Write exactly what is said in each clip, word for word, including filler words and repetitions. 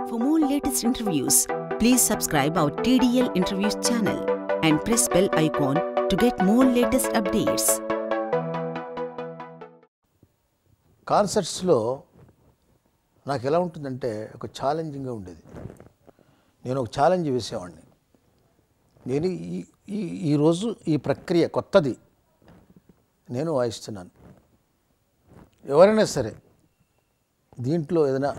For more latest interviews, please subscribe our T D L Interviews channel and press bell icon to get more latest updates. Concerts lo నాకు ఎలా ఉంటుందంటే ఒక ఛాలెంజింగ్గా ఉండేది. నేను ఒక challenge వేసేవాడిని. నేను ఈ ఈ ఈరోజు ఈ ప్రక్రియ కొత్తది నేను వాయిస్తున్నాను. ఎవరైనా సరే దీంట్లో ఏదైనా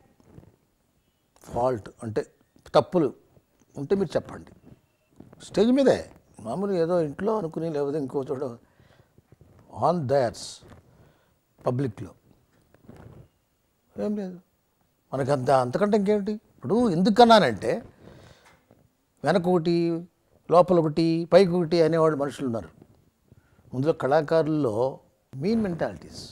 ఫాల్ట్ అంటే తప్పులు ఉంటే మీరు చెప్పండి. స్టేజ్ మీదే మామూలు ఏదో ఇంట్లో అనుకుని లేకపోతే ఇంకో చోట ఆన్ దయర్స్ పబ్లిక్లో ఏం లేదు. మనకు అంత అంతకంటే ఇంకేమిటి. ఇప్పుడు ఎందుకన్నానంటే వెనక ఒకటి లోపల ఒకటి పైకి ఒకటి అనేవాళ్ళు మనుషులు ఉన్నారు. ముందులో కళాకారుల్లో మీన్ మెంటాలిటీస్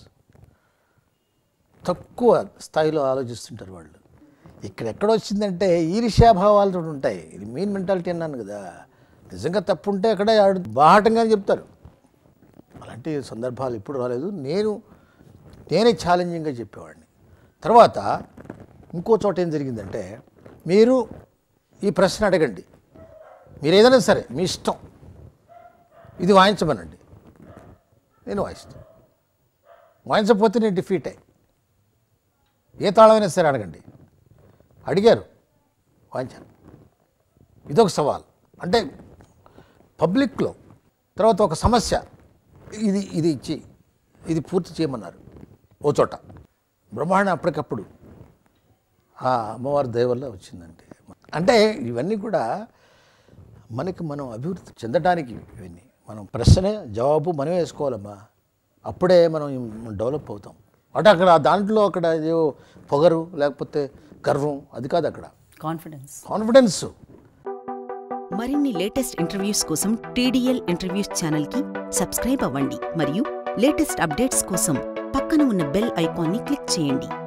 తక్కువ స్థాయిలో ఆలోచిస్తుంటారు వాళ్ళు. ఇక్కడెక్కడ వచ్చిందంటే ఈర్ష్యాభావాలతో ఉంటాయి. ఇది మీన్ మెంటాలిటీ అన్నాను కదా. నిజంగా తప్పు ఉంటే అక్కడే బాహటంగానే చెప్తారు. అలాంటి సందర్భాలు ఎప్పుడు రాలేదు. నేను నేనే ఛాలెంజింగ్గా చెప్పేవాడిని. తర్వాత ఇంకో చోట ఏం జరిగిందంటే, మీరు ఈ ప్రశ్న అడగండి, మీరు ఏదైనా సరే మీ ఇష్టం, ఇది వాయించమనండి, నేను వాయిస్తాను. వాయించకపోతే నేను డిఫీట్ అయ్యి ఏ తాళమైనా సరే అడగండి. అడిగారు, వాయించాను. ఇదొక సవాల్. అంటే పబ్లిక్లో. తర్వాత ఒక సమస్య, ఇది ఇది ఇచ్చి ఇది పూర్తి చేయమన్నారు ఓ చోట. బ్రహ్మాండం అప్పటికప్పుడు ఆ అమ్మవారి దయ వల్ల వచ్చిందంటే. అంటే ఇవన్నీ కూడా మనకి మనం అభివృద్ధి చెందడానికి ఇవన్నీ మనం ప్రశ్నే జవాబు మనమే వేసుకోవాలమ్మా. అప్పుడే మనం డెవలప్ అవుతాం. అంటే అక్కడ దాంట్లో అక్కడ ఏదో పొగరు లేకపోతే గర్వం అది కాదు. అక్కడ కాన్ఫిడెన్స్ కాన్ఫిడెన్స్. మరిన్ని లేటెస్ట్ ఇంటర్వ్యూస్ కోసం T D L interviews channel కి సబ్స్క్రైబ్ అవ్వండి మరియు లేటెస్ట్ అప్డేట్స్ కోసం పక్కన ఉన్న బెల్ ఐకాన్ని క్లిక్ చేయండి.